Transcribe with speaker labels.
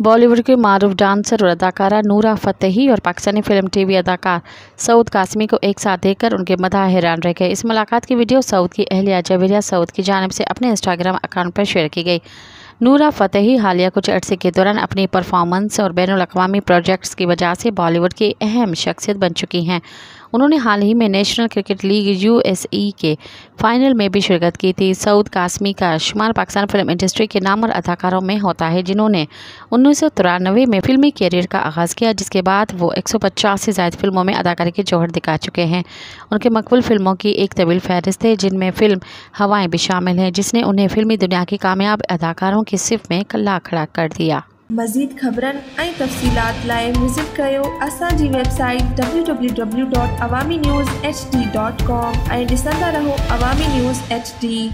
Speaker 1: बॉलीवुड की मारूफ डांसर और अदाकारा नूरा फतेही और पाकिस्तानी फिल्म टीवी अदाकार सऊद कासमी को एक साथ देखकर उनके मदाह हैरान रह गए। इस मुलाकात की वीडियो सऊद की अहलिया जवेरिया सऊद की जानिब से अपने इंस्टाग्राम अकाउंट पर शेयर की गई। नूरा फतेही हालिया कुछ अरसे के दौरान अपनी परफॉर्मेंस और बैनुल-अक़वामी प्रोजेक्ट्स की वजह से बॉलीवुड की अहम शख्सियत बन चुकी हैं। उन्होंने हाल ही में नेशनल क्रिकेट लीग यूएसई के फाइनल में भी शिरकत की थी। सऊद कासमी का शुमार पाकिस्तान फिल्म इंडस्ट्री के नामवर अदाकारों में होता है, जिन्होंने 1993 में फिल्मी कैरियर का आगाज़ किया, जिसके बाद वो 150 से ज़ायद फिल्मों में अदाकारी के जौहर दिखा चुके हैं। उनके मकबूल फिल्मों की एक तवील फहरिस्त है, जिनमें फ़िल्म हवाएं भी शामिल है, जिसने उन्हें फिल्मी दुनिया की कामयाब अदाकारों की सिफ़ में कल्ला खड़ा कर दिया।
Speaker 2: मज़ीद ख़बरन ऐं तफ़सीलात लाइ विज़िट कयो असांजी वेबसाइट www.awamiNewsHD.com ऐं ॾिसंदा रहो अवामी न्यूज़ HD।